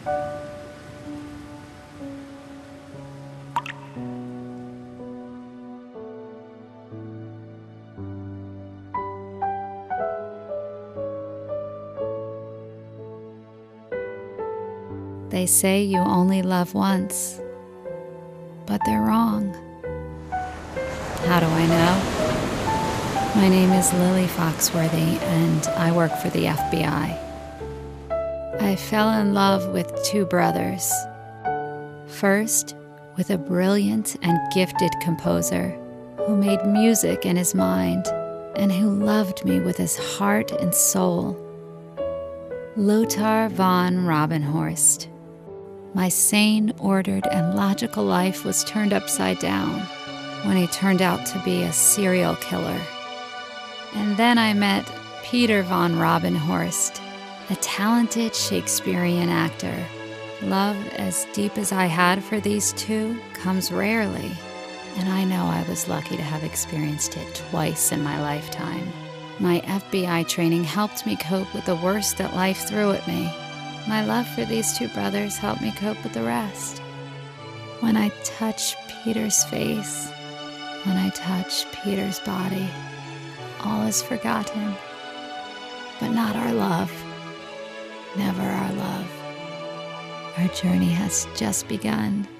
They say you only love once, but they're wrong. How do I know? My name is Lily Foxworthy, and I work for the FBI. I fell in love with two brothers. First, with a brilliant and gifted composer who made music in his mind and who loved me with his heart and soul. Lothar von Rabenhorst. My sane, ordered, and logical life was turned upside down when he turned out to be a serial killer. And then I met Peter von Rabenhorst, a talented Shakespearean actor. Love as deep as I had for these two comes rarely, and I know I was lucky to have experienced it twice in my lifetime. My FBI training helped me cope with the worst that life threw at me. My love for these two brothers helped me cope with the rest. When I touch Peter's face, when I touch Peter's body, all is forgotten. But not our love. Never our love. Our journey has just begun.